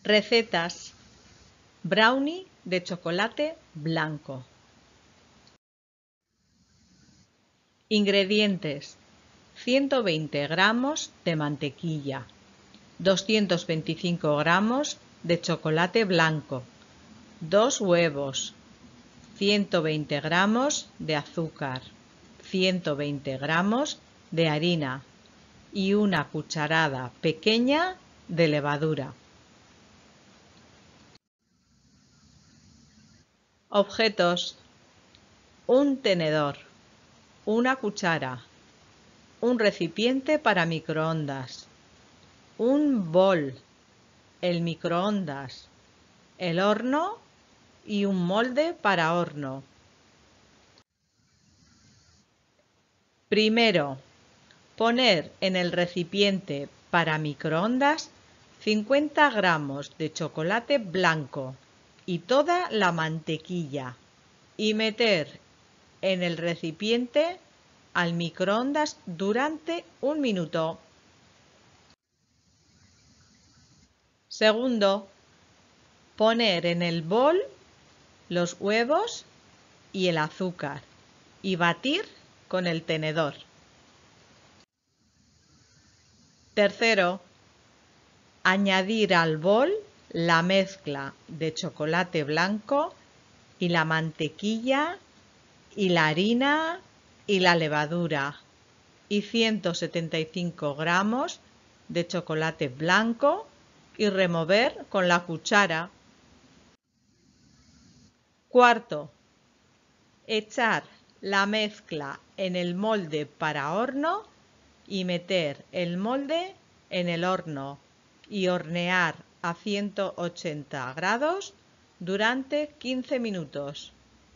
Recetas: brownie de chocolate blanco. Ingredientes: 120 gramos de mantequilla, 225 gramos de chocolate blanco, 2 huevos, 120 gramos de azúcar, 120 gramos de harina y una cucharada pequeña de levadura. Objetos: un tenedor, una cuchara, un recipiente para microondas, un bol, el microondas, el horno y un molde para horno. Primero, poner en el recipiente para microondas 50 gramos de chocolate blanco y toda la mantequilla y meter en el recipiente al microondas durante 1 minuto. Segundo, poner en el bol los huevos y el azúcar y batir con el tenedor. Tercero, añadir al bol la mezcla de chocolate blanco y la mantequilla y la harina y la levadura y 175 gramos de chocolate blanco y remover con la cuchara. Cuarto, echar la mezcla en el molde para horno y meter el molde en el horno y hornear a 180 grados durante 15 minutos.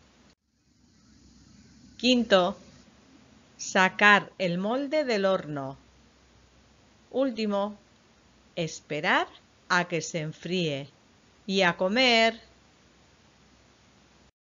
Quinto, sacar el molde del horno. Último, esperar a que se enfríe y a comer.